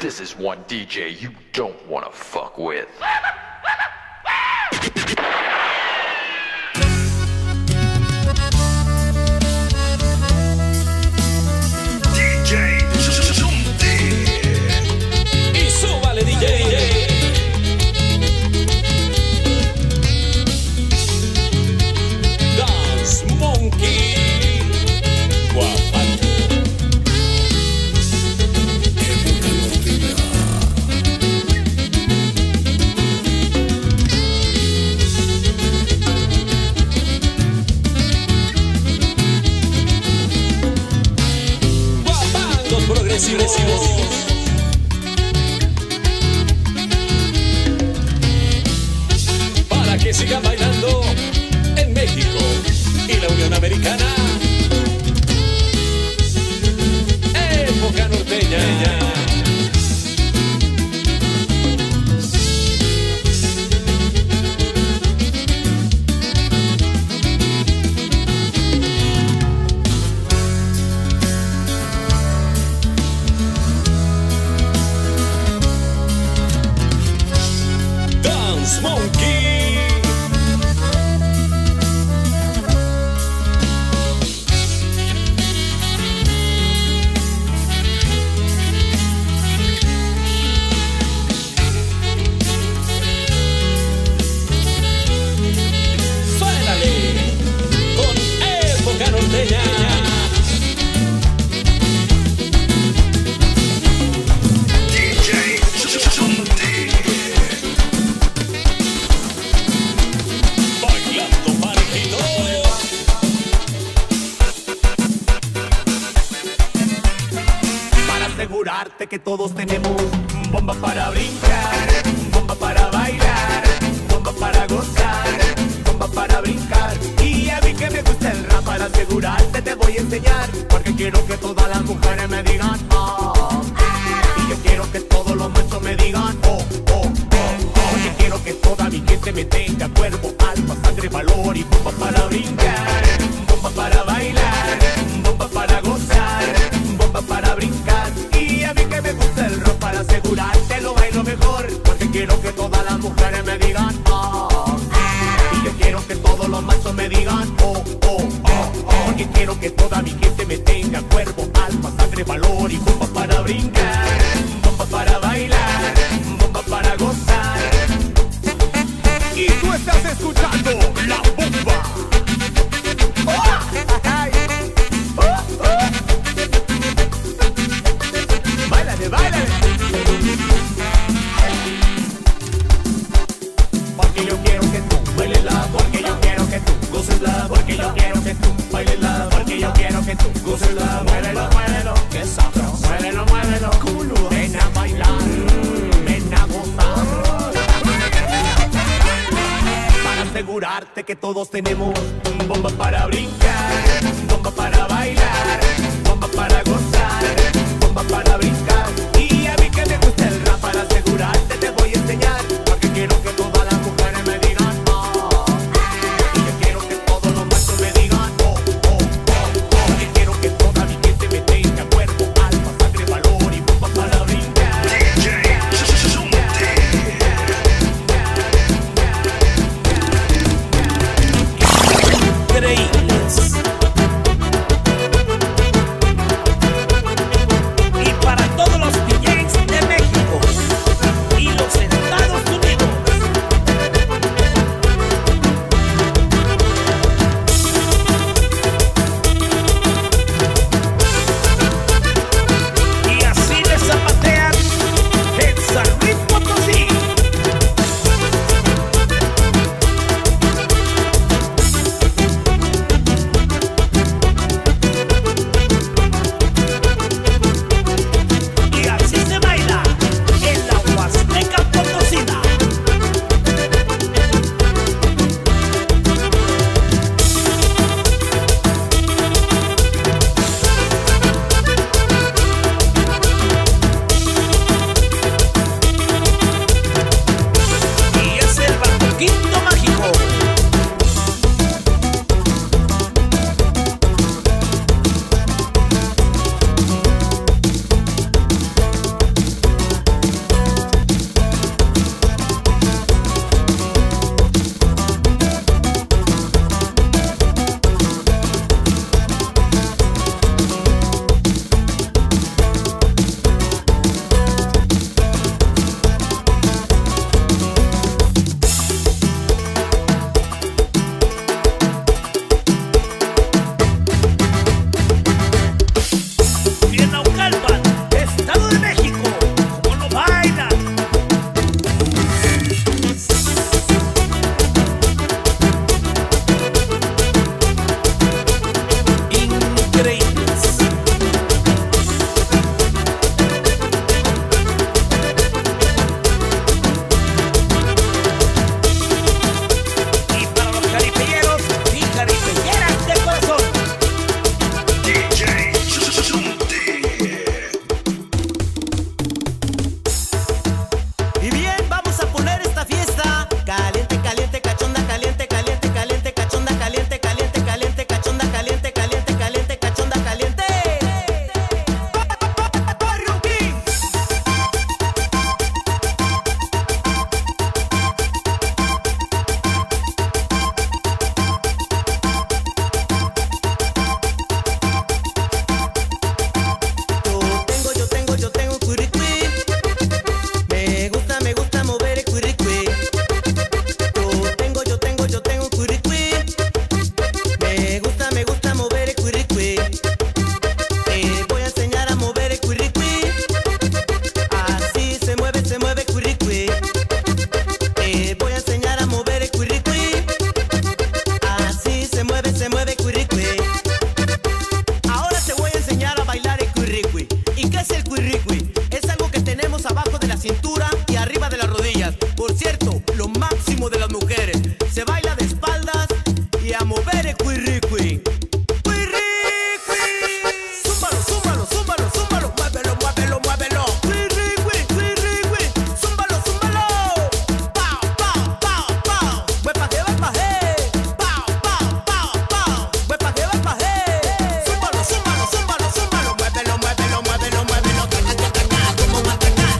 This is one DJ you don't wanna fuck with. DJ Zunti. Y súbale, DJ. Dance Monkey. Guapango. Guapangos progresivos. Para que sigan bailando en México y la Unión Americana. Época norteña. Dance Monkey. Suénale con época norteña. DJ Zunti. Bailando parejito. Para asegurarte que todos tenemos bomba para brincar, bomba para bailar, bomba para gozar, bomba para brincar. Y a mí que me gusta el rap, para asegurarte te voy a enseñar, porque quiero que todas las mujeres me digan oh. Y yo quiero que todos los machos me digan oh, oh, oh, oh. Y quiero que toda mi gente me tenga cuerpo, alma, sangre, valor y bomba para brincar, bomba para bailar, bomba para gozar, bomba para brincar. Y a mí que me gusta el rock, para asegurarte lo bailo mejor, porque quiero que todas las mujeres me digan oh. Y yo quiero que todos los machos me digan oh, oh, oh, oh. Porque quiero que toda mi gente me tenga cuerpo, alma, sangre, valor y bomba para brincar, bomba para bailar, bomba para gozar. Y tú estás escuchando La Bomba. ¡Oh! ¡Ay! ¡Oh! ¡Oh! ¡Báilale, báilale! Porque yo quiero que tú bailes, porque yo quiero que tú goces, porque yo quiero que tú bailes, porque yo quiero que tú goces, muévelo, muévelo, que sabroso, muévelo, muévelo, culo, ven a bailar, ven a gozar. Para asegurarte que todos tenemos bomba para brincar, bomba para bailar, bomba para gozar, bomba para brincar. Y a mí que me gusta el rap, para asegurarte te voy a enseñar, porque quiero que todas las mujeres me digan oh. Y yo quiero que todos los machos me digan oh, oh, oh, oh. Porque quiero que toda mi gente me tenga cuerpo, alma, sangre, valor y bomba para brincar. DJ Zunti. Increíbles. se baila de espaldas y a mover el cuirriqui. Zúmbalo, zúmbalo, zúmbalo, zúmbalo, muévelo, muévelo, muévelo. Cuirriqui, cuirriqui, zúmbalo, zúmbalo. Pau, pau, pau, pau, huepa que va pa' pau, pau, pau, pau, huepa que va pa' zúmbalo, zúmbalo, zúmbalo, zúmbalo, muévelo, muévelo, muévelo, muévelo. Como matraca,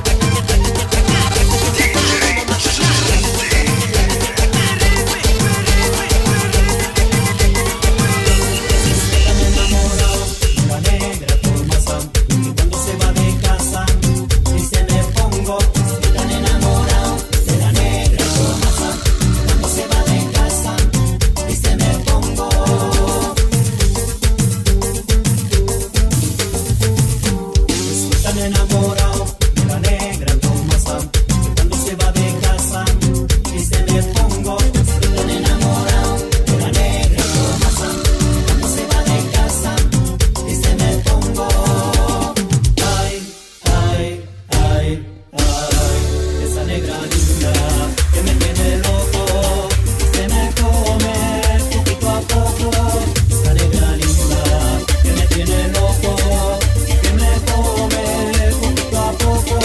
enamorado de la negra Tomasa, cuando se va de casa y se me pongo. Estoy tan enamorado de la negra Tomasa, cuando se va de casa y se me pongo. Ay, ay, ay, ay, esa negra linda que me tiene loco, se me come poquito a poco. Esa negra linda que me tiene loco, que me come poquito a poco.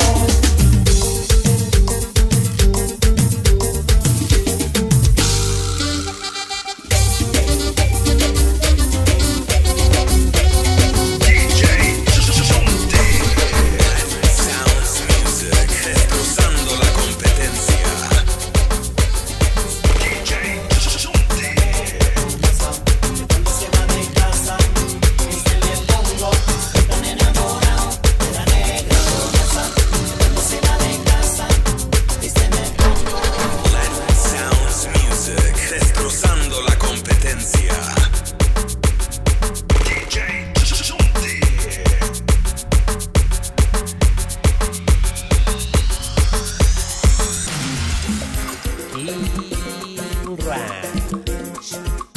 DJ Zunti. Sounds Music, destrozando la competencia. DJ Zunti. Cuando se va de casa y se le pongo. Estoy tan enamorado de la negra Tomasa, cuando se va de casa y se me pongo. Sounds Music, destrozando la competencia. DJ Zunti. King Ranch.